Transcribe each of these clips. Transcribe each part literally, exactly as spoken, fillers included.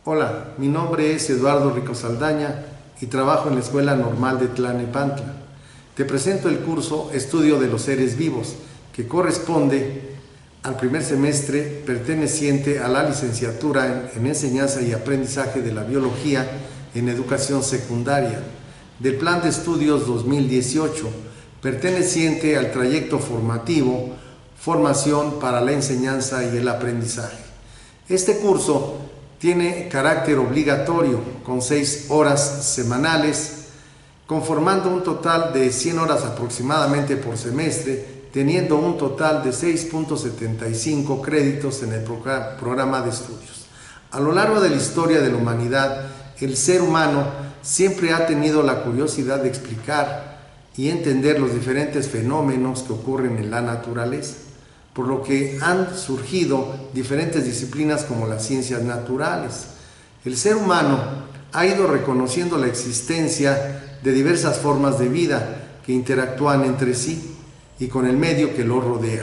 Hola, mi nombre es Eduardo Rico Saldaña y trabajo en la Escuela Normal de Tlalnepantla. Te presento el curso Estudio de los Seres Vivos, que corresponde al primer semestre perteneciente a la licenciatura en, en Enseñanza y Aprendizaje de la Biología en Educación Secundaria, del Plan de Estudios dos mil dieciocho, perteneciente al trayecto formativo Formación para la Enseñanza y el Aprendizaje. Este curso tiene carácter obligatorio, con seis horas semanales, conformando un total de cien horas aproximadamente por semestre, teniendo un total de seis punto setenta y cinco créditos en el programa de estudios. A lo largo de la historia de la humanidad, el ser humano siempre ha tenido la curiosidad de explicar y entender los diferentes fenómenos que ocurren en la naturaleza, por lo que han surgido diferentes disciplinas como las ciencias naturales. El ser humano ha ido reconociendo la existencia de diversas formas de vida que interactúan entre sí y con el medio que los rodea,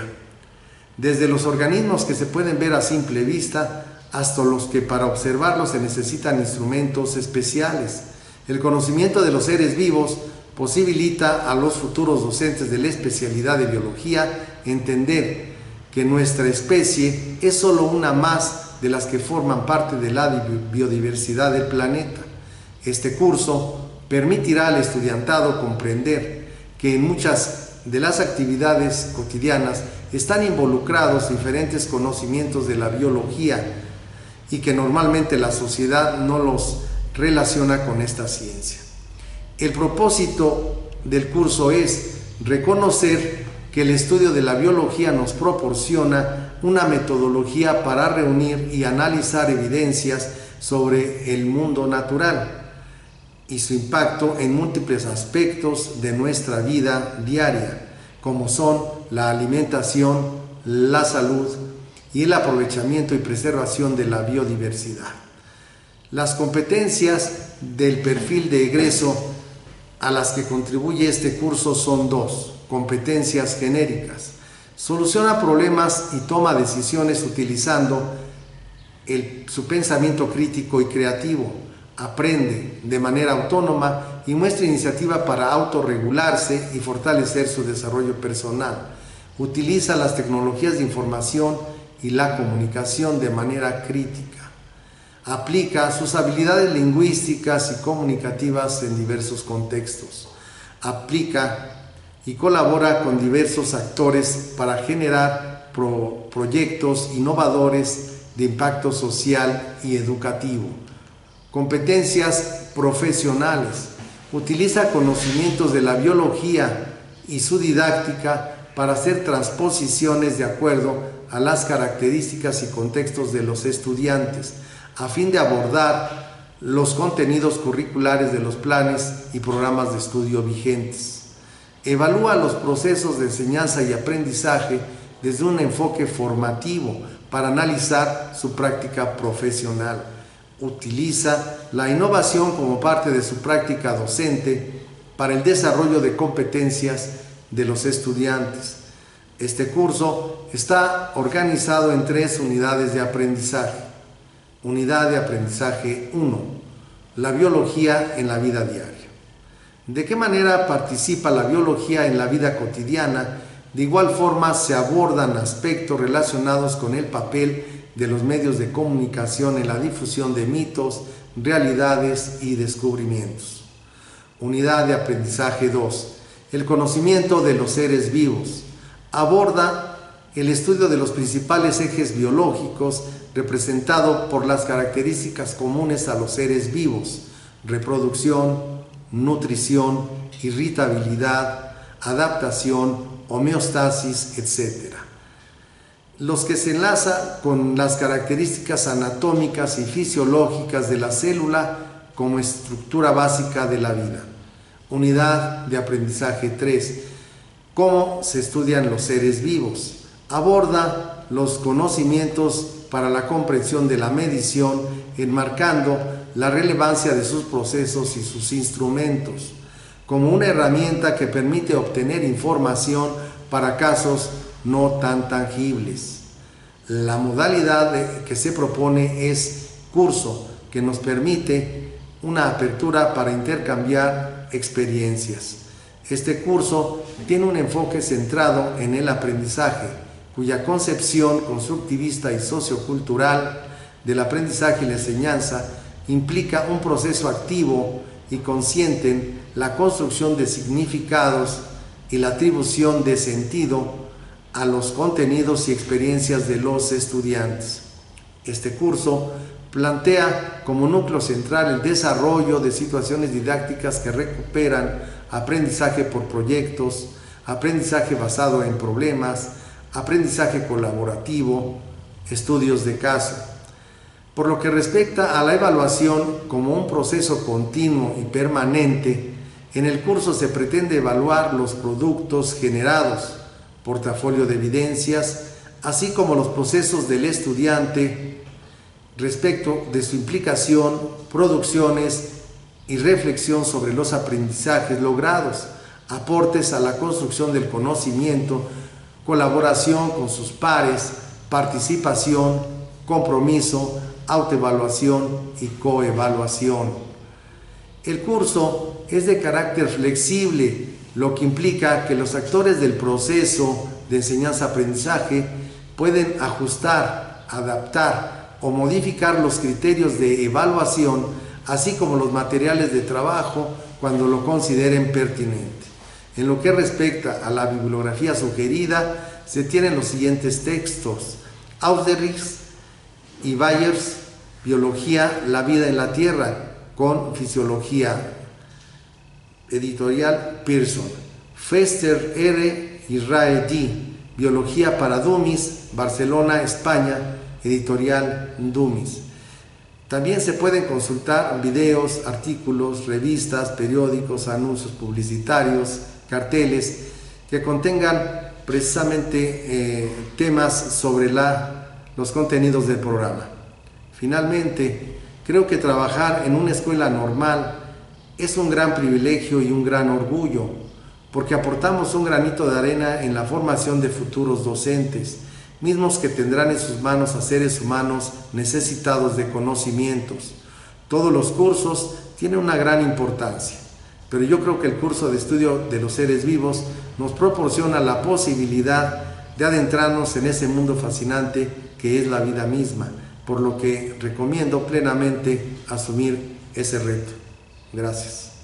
desde los organismos que se pueden ver a simple vista hasta los que para observarlos se necesitan instrumentos especiales. El conocimiento de los seres vivos posibilita a los futuros docentes de la especialidad de biología entender que nuestra especie es solo una más de las que forman parte de la biodiversidad del planeta. Este curso permitirá al estudiantado comprender que en muchas de las actividades cotidianas están involucrados diferentes conocimientos de la biología y que normalmente la sociedad no los relaciona con esta ciencia. El propósito del curso es reconocer que el estudio de la biología nos proporciona una metodología para reunir y analizar evidencias sobre el mundo natural y su impacto en múltiples aspectos de nuestra vida diaria, como son la alimentación, la salud y el aprovechamiento y preservación de la biodiversidad. Las competencias del perfil de egreso a las que contribuye este curso son dos: competencias genéricas. Soluciona problemas y toma decisiones utilizando el, su pensamiento crítico y creativo. Aprende de manera autónoma y muestra iniciativa para autorregularse y fortalecer su desarrollo personal. Utiliza las tecnologías de información y la comunicación de manera crítica. Aplica sus habilidades lingüísticas y comunicativas en diversos contextos. Aplica y colabora con diversos actores para generar pro proyectos innovadores de impacto social y educativo. Competencias profesionales. Utiliza conocimientos de la biología y su didáctica para hacer transposiciones de acuerdo a las características y contextos de los estudiantes, a fin de abordar los contenidos curriculares de los planes y programas de estudio vigentes. Evalúa los procesos de enseñanza y aprendizaje desde un enfoque formativo para analizar su práctica profesional. Utiliza la innovación como parte de su práctica docente para el desarrollo de competencias de los estudiantes. Este curso está organizado en tres unidades de aprendizaje. Unidad de aprendizaje uno. La biología en la vida diaria. ¿De qué manera participa la biología en la vida cotidiana? De igual forma se abordan aspectos relacionados con el papel de los medios de comunicación en la difusión de mitos, realidades y descubrimientos. Unidad de aprendizaje dos. El conocimiento de los seres vivos. Aborda el estudio de los principales ejes biológicos representado por las características comunes a los seres vivos: reproducción, nutrición, irritabilidad, adaptación, homeostasis, etcétera. Los que se enlaza con las características anatómicas y fisiológicas de la célula como estructura básica de la vida. Unidad de aprendizaje tres. ¿Cómo se estudian los seres vivos? Aborda los conocimientos para la comprensión de la medición, enmarcando la relevancia de sus procesos y sus instrumentos, como una herramienta que permite obtener información para casos no tan tangibles. La modalidad que se propone es curso, que nos permite una apertura para intercambiar experiencias. Este curso tiene un enfoque centrado en el aprendizaje, cuya concepción constructivista y sociocultural del aprendizaje y la enseñanza implica un proceso activo y consciente en la construcción de significados y la atribución de sentido a los contenidos y experiencias de los estudiantes. Este curso plantea como núcleo central el desarrollo de situaciones didácticas que recuperan aprendizaje por proyectos, aprendizaje basado en problemas, aprendizaje colaborativo, estudios de caso. Por lo que respecta a la evaluación como un proceso continuo y permanente, en el curso se pretende evaluar los productos generados, portafolio de evidencias, así como los procesos del estudiante respecto de su implicación, producciones y reflexión sobre los aprendizajes logrados, aportes a la construcción del conocimiento, colaboración con sus pares, participación, compromiso, autoevaluación y coevaluación. El curso es de carácter flexible, lo que implica que los actores del proceso de enseñanza-aprendizaje pueden ajustar, adaptar o modificar los criterios de evaluación, así como los materiales de trabajo cuando lo consideren pertinente. En lo que respecta a la bibliografía sugerida, se tienen los siguientes textos: Ausderich y Byers, Biología, la vida en la Tierra, con Fisiología, editorial Pearson. Fester R. y Rae D., Biología para Dummies, Barcelona, España, editorial Dummies. También se pueden consultar videos, artículos, revistas, periódicos, anuncios publicitarios, carteles que contengan precisamente eh, temas sobre la, los contenidos del programa. Finalmente, creo que trabajar en una escuela normal es un gran privilegio y un gran orgullo, porque aportamos un granito de arena en la formación de futuros docentes, mismos que tendrán en sus manos a seres humanos necesitados de conocimientos. Todos los cursos tienen una gran importancia, pero yo creo que el curso de estudio de los seres vivos nos proporciona la posibilidad de adentrarnos en ese mundo fascinante que es la vida misma, por lo que recomiendo plenamente asumir ese reto. Gracias.